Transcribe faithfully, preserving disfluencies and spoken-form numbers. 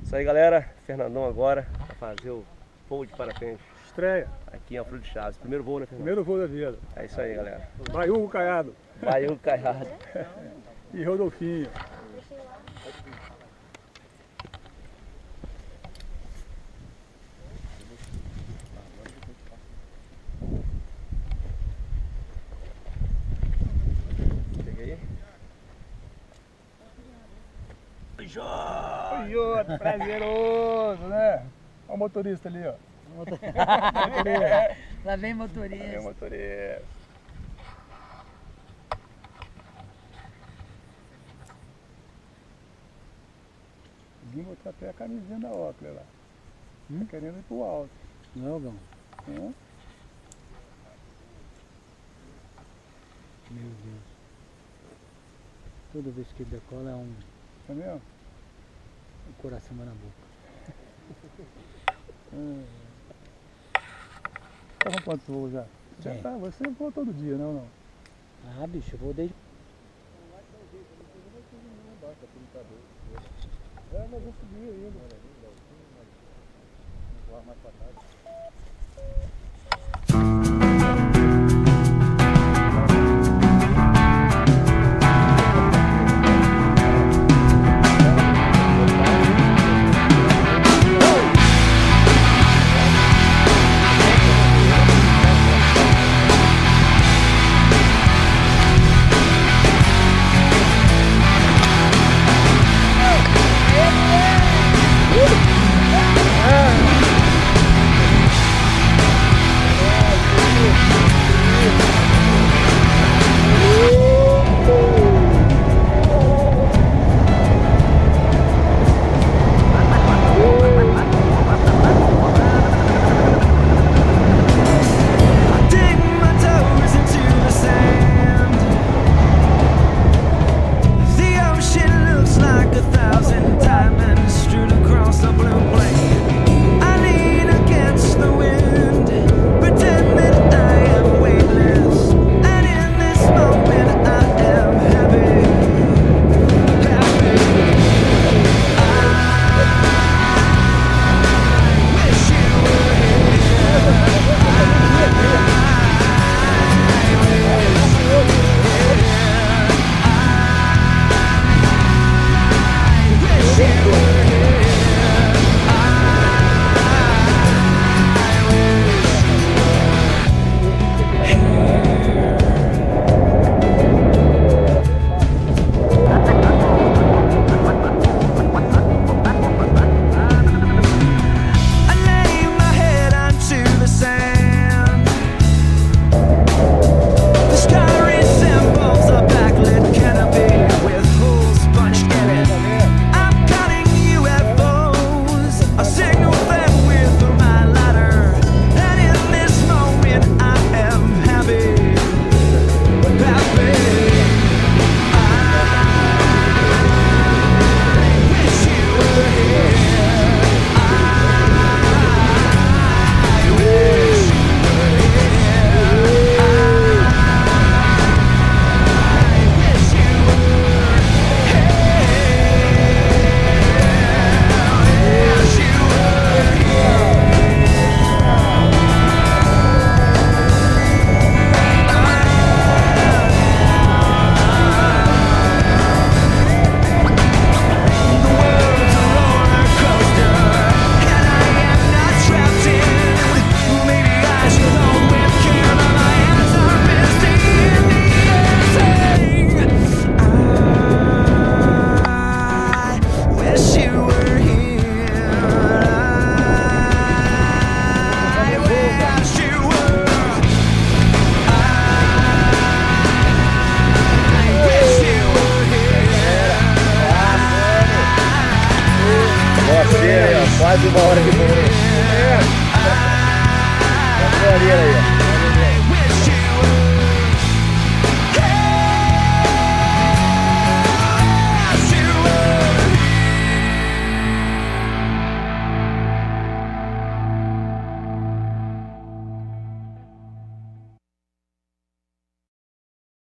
Isso aí, galera. Fernandão agora vai fazer o voo de parapente. Estreia. Aqui em Alfredo de Chaves. Primeiro voo, né, Fernando? Primeiro voo da vida. É isso aí, galera. Baiuco Caiado. Baiuco Caiado. E Rodolfinho. Oi, outro, prazeroso, né? Olha o motorista ali, ó. Motorista. Lá vem motorista. Lá vem motorista. Vim botar até a camisinha da Oakley lá. Hum? Tá querendo ir pro alto. Não, não. Hum? Meu Deus. Toda vez que ele decola é um... É mesmo? Um coração na boca. hum. Tá com quantos voos já? Já é. tá, você voa todo dia, não, não? Ah, bicho, eu vou desde... É, mas eu subi ainda. Vou voar mais pra trás. Quase uma hora de voo.